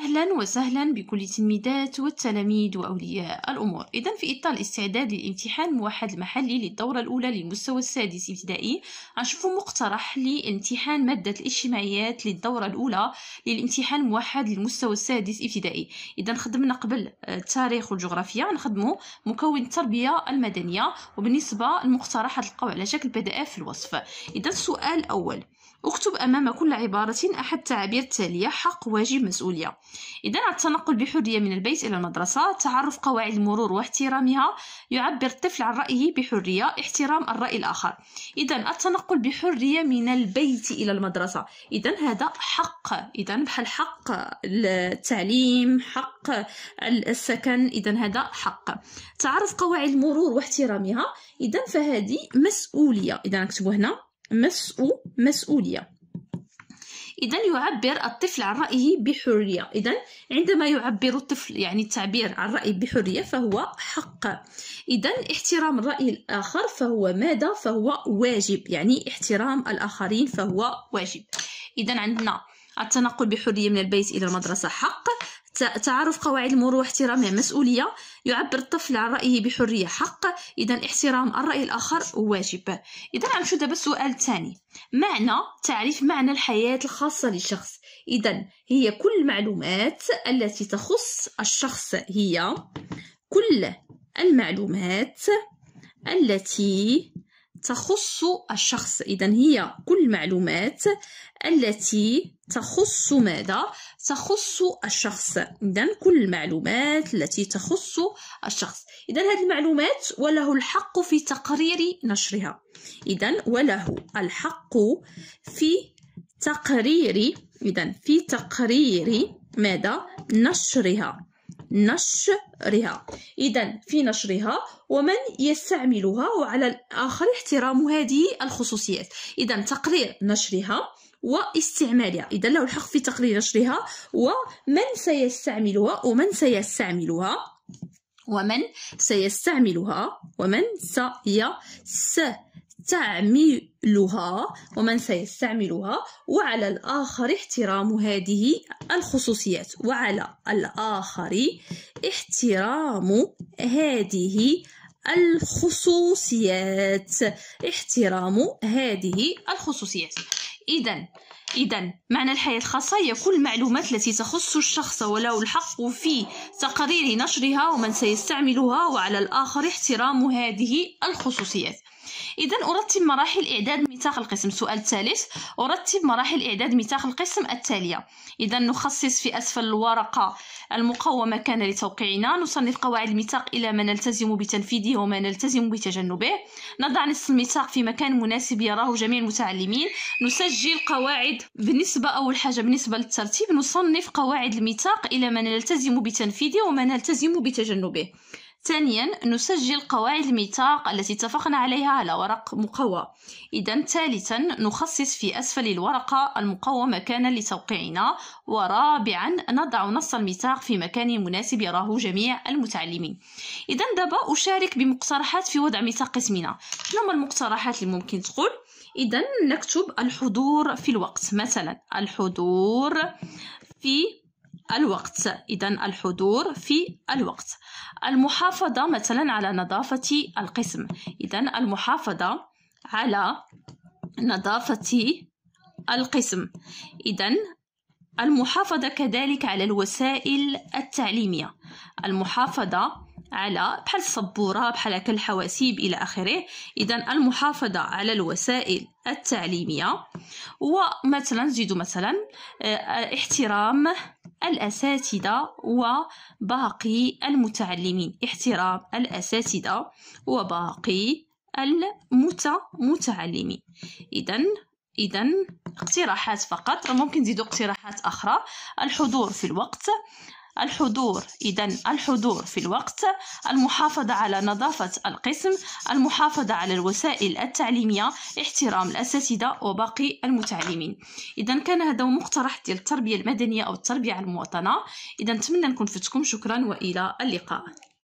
أهلا وسهلا بكل التلميذات والتلاميذ وأولياء الأمور. إذن في إطار الاستعداد للامتحان الموحد المحلي للدورة الأولى للمستوى السادس ابتدائي، غنشوفوا مقترح لامتحان مادة الاجتماعيات للدورة الأولى للامتحان الموحد للمستوى السادس ابتدائي. إذن خدمنا قبل التاريخ والجغرافيا، نخدموا مكون التربية المدنية، وبالنسبة للمقترح تلقاو على شكل PDF في الوصف. إذن السؤال الأول: اكتب أمام كل عبارة أحد التعابير التالية: حق، واجب، مسؤولية. إذن التنقل بحرية من البيت إلى المدرسة، تعرف قواعد المرور واحترامها، يعبر الطفل عن رأيه بحرية، احترام الرأي الآخر. إذن التنقل بحرية من البيت إلى المدرسة، إذن هذا حق، إذن بحال حق التعليم، حق السكن، إذن هذا حق. تعرف قواعد المرور واحترامها، إذن فهذه مسؤولية، إذن نكتبو هنا مسؤولية. إذن يعبر الطفل عن رأيه بحرية، إذن عندما يعبر الطفل يعني التعبير عن رأيه بحرية فهو حق. إذن احترام الرأي الآخر فهو ماذا؟ فهو واجب، يعني احترام الآخرين فهو واجب. إذن عندنا التنقل بحرية من البيت إلى المدرسة حق، تعرف قواعد المرور واحترامها مسؤولية، يعبر الطفل عن رأيه بحرية حق، إذن احترام الرأي الآخر واجب. إذن غنمشيو دابا السؤال الثاني: تعريف معنى الحياة الخاصة للشخص. إذن هي كل المعلومات التي تخص الشخص، هي كل المعلومات التي تخص الشخص. إذن هي كل المعلومات التي تخص ماذا؟ تخص الشخص. إذن كل المعلومات التي تخص الشخص. إذن هذه المعلومات وله الحق في تقرير نشرها. إذن وله الحق في تقرير، إذن في تقرير ماذا؟ نشرها. إذن في نشرها ومن يستعملها، وعلى الآخر احترام هذه الخصوصيات. إذن تقرير نشرها واستعمالها، إذن له الحق في تقرير نشرها ومن سيستعملها وعلى الآخر احترام هذه الخصوصيات. إذن معنى الحياة الخاصة هي كل المعلومات التي تخص الشخص وله الحق في تقرير نشرها ومن سيستعملها، وعلى الآخر احترام هذه الخصوصيات. إذن أرتب مراحل إعداد ميثاق القسم. السؤال الثالث: أرتب مراحل إعداد ميثاق القسم التالية. إذن نخصص في أسفل الورقة المقومة كان لتوقيعنا، نصنف قواعد الميثاق إلى ما نلتزم بتنفيذه وما نلتزم بتجنبه، نضع نص الميثاق في مكان مناسب يراه جميع المتعلمين، نسجل قواعد أول حاجة بالنسبة للترتيب، نصنف قواعد الميثاق إلى ما نلتزم بتنفيذه وما نلتزم بتجنبه. ثانيا نسجل قواعد الميثاق التي اتفقنا عليها على ورق مقوى. إذن ثالثا نخصص في أسفل الورقة المقوى مكانا لتوقيعنا. ورابعا نضع نص الميثاق في مكان مناسب يراه جميع المتعلمين. إذن دابا أشارك بمقترحات في وضع ميثاق قسمنا. شنو هما المقترحات اللي ممكن تقول؟ إذن نكتب الحضور في الوقت، مثلا الحضور في الوقت. إذن الحضور في الوقت. المحافظة مثلا على نظافة القسم. إذن المحافظة على نظافة القسم. إذن المحافظة كذلك على الوسائل التعليمية، المحافظة على بحال السبورة، بحال هكا الحواسيب إلى آخره. إذن المحافظة على الوسائل التعليمية. ومثلا نزيدو مثلا احترام الأساتذة وباقي المتعلمين، احترام الأساتذة وباقي المتعلمين. إذن اقتراحات فقط، ممكن نزيدو اقتراحات أخرى. الحضور في الوقت، الحضور في الوقت، المحافظة على نظافة القسم، المحافظة على الوسائل التعليمية، احترام الأساتذة وباقي المتعلمين. إذن كان هذا مقترح ديال التربية المدنية أو التربية على المواطنة. إذن نتمنى نكون فدتكم. شكرا وإلى اللقاء.